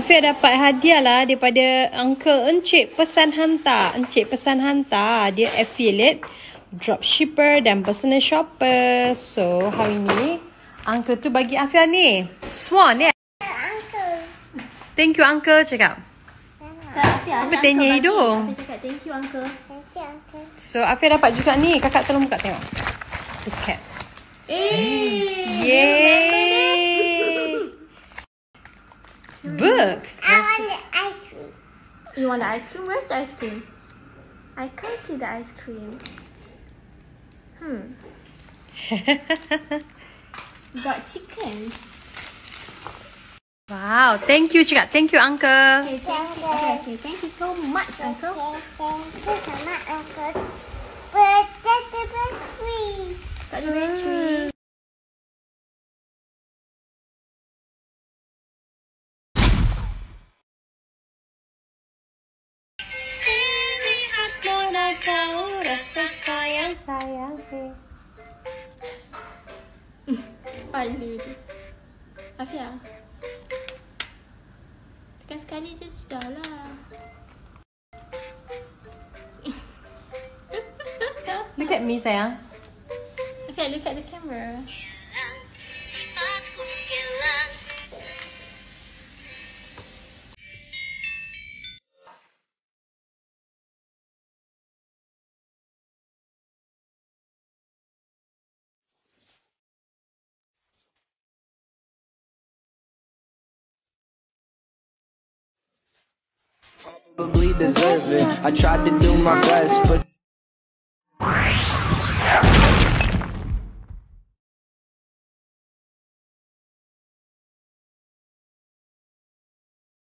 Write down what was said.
Aafiyah dapat hadiah lah daripada Uncle Encik Pesan Hantar. Encik Pesan Hantar. Dia affiliate, dropshipper dan personal shopper. So, hari ni Uncle tu bagi Aafiyah ni Swan ya. Thank you Uncle cakap. Apa tanya hidung? Aafiyah cakap thank you Uncle. So, Aafiyah dapat juga ni. Kakak tolong buka tengok. The cat. Yay! Book. I want the ice cream. You want the ice cream? Where's the ice cream? I can't see the ice cream. Got chicken. Wow, thank you cakap. Thank you Uncle. Okay, thank you so much Uncle. Thank you so much, Uncle. But that's the battery. Got the battery. Kau rasa sayang Finally. Aafiyah. Tekan sekali je sudah lah. Look at me sayang. Aafiyah, look at the camera. Probably deserve it. I tried to do my best, but